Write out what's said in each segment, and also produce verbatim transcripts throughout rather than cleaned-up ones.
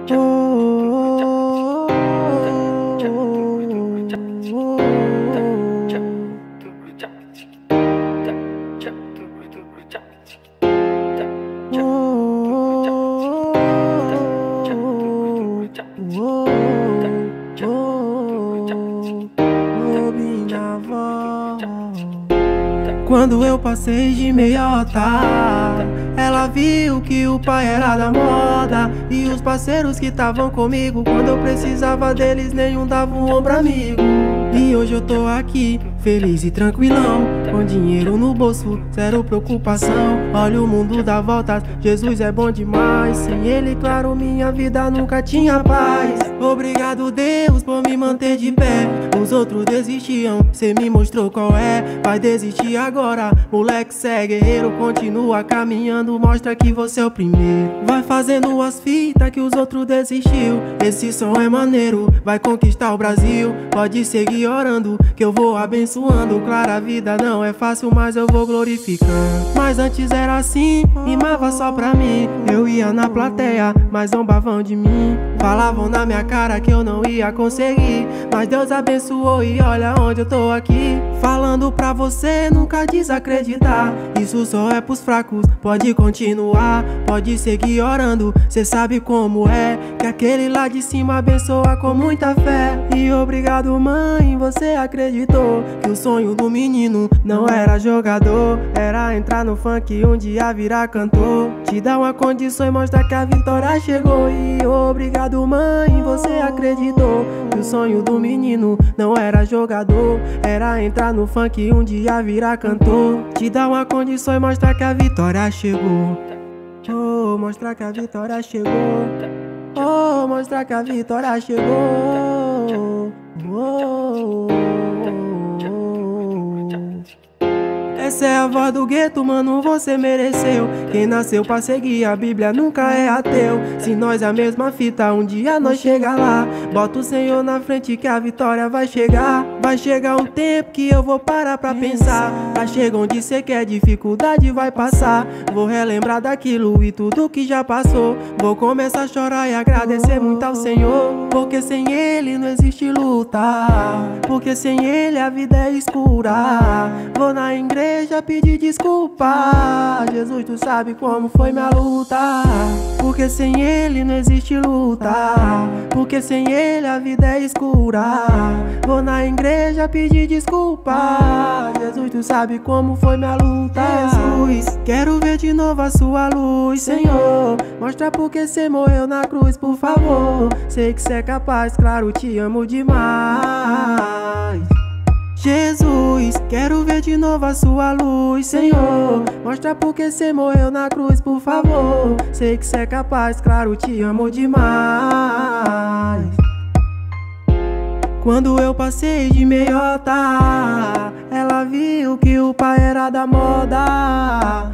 Oh, quando eu passei de meiota, ela viu que o pai era da moda. E os parceiros que estavam comigo, quando eu precisava deles, nenhum dava um ombro amigo. E hoje eu tô aqui, feliz e tranquilão, com dinheiro no bolso, zero preocupação. Olha o mundo dá voltas, Jesus é bom demais. Sem ele, claro, minha vida nunca tinha paz. Obrigado, Deus, por me manter de pé. Os outros desistiam, cê me mostrou qual é. Vai desistir agora, moleque, cê é guerreiro. Continua caminhando, mostra que você é o primeiro. Vai fazendo as fitas que os outros desistiu. Esse som é maneiro, vai conquistar o Brasil. Pode seguir orando, que eu vou abençoando. Claro, a vida não é fácil, mas eu vou glorificando. Mas antes era assim, rimava só pra mim. Eu ia na plateia, mas zombavam de mim. Falavam na minha cara que eu não ia conseguir, mas Deus abençoou e olha onde eu tô aqui. Falando pra você nunca desacreditar, isso só é pros fracos, pode continuar. Pode seguir orando, cê sabe como é, que aquele lá de cima abençoa com muita fé. E obrigado, mãe, você acreditou que o sonho do menino não era jogador, era entrar no funk e um dia virar cantor. Te dá uma condição e mostra que a vitória chegou. E obrigado, mãe, você acreditou que o sonho do menino não era jogador, era entrar no funk e um dia virar cantor. Te dá uma condição e mostra que a vitória chegou. Oh, mostra que a vitória chegou. Oh, mostra que a vitória chegou. Oh, oh, oh. Essa é a voz do gueto, mano, você mereceu. Quem nasceu pra seguir a Bíblia nunca é ateu. Se nós é a mesma fita, um dia nós chega lá. Bota o Senhor na frente que a vitória vai chegar. Vai chegar um tempo que eu vou parar pra pensar. Lá chega onde cê quer, dificuldade vai passar. Vou relembrar daquilo e tudo que já passou. Vou começar a chorar e agradecer muito ao Senhor, porque sem Ele não existe luta, porque sem Ele a vida é escura. Vou na igreja já pedir desculpa, Jesus, tu sabe como foi minha luta. Porque sem ele não existe luta, porque sem ele a vida é escura. Vou na igreja pedir desculpa, Jesus, tu sabe como foi minha luta. Jesus, quero ver de novo a sua luz, Senhor. Mostra porque cê morreu na cruz, por favor. Sei que cê é capaz, claro, te amo demais. Jesus, quero ver de novo a sua luz, Senhor. Mostra porque cê morreu na cruz, por favor. Sei que cê é capaz, claro, te amo demais. Quando eu passei de meiota, ela viu que o pai era da moda.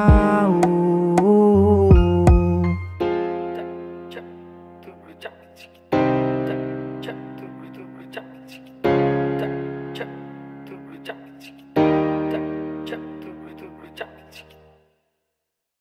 Uau, oh, oh, oh.